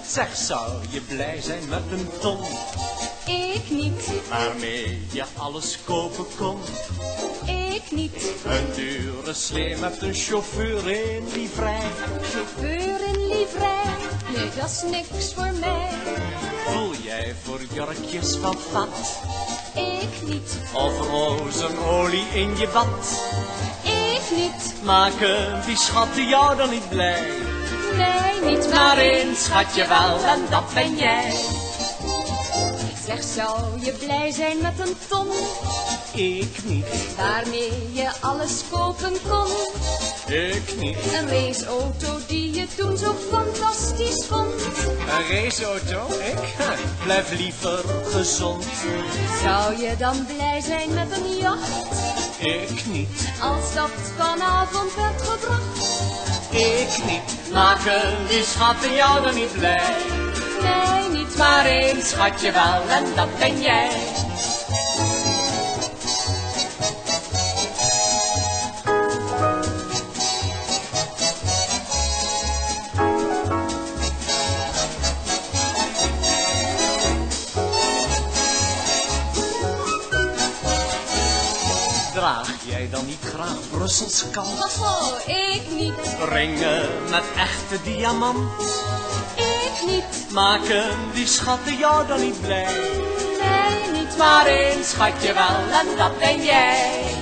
Zeg, zou je blij zijn met een ton? Ik niet, Waarmee je alles kopen kon? ik niet. Een dure slee met een chauffeur in livrei. Chauffeur in livrei, nee dat is niks voor mij. Voel jij voor jurkjes van vat? Ik niet, Of rozenolie in je bad? ik niet. Maken die schatten jou dan niet blij? Nee, niet Maar één schatje wel, en dat ben jij. Zeg, zou je blij zijn met een ton? Ik niet, Waarmee je alles kopen kon. ik niet. Een raceauto die je toen zo fantastisch vond. Een raceauto, ik? Blijf liever gezond. Zou je dan blij zijn met een jacht? Ik niet, Als dat vanavond werd gebracht. ik niet. Maken die schatten jou dan niet blij? Nee, niet Maar één schatje wel, en dat ben jij. Draag jij dan niet graag Brussels kant? Oh, ik niet, Ringen met echte diamant? ik niet. Maken die schatten jou dan niet blij? Nee, niet Maar één schatje wel, en dat ben jij.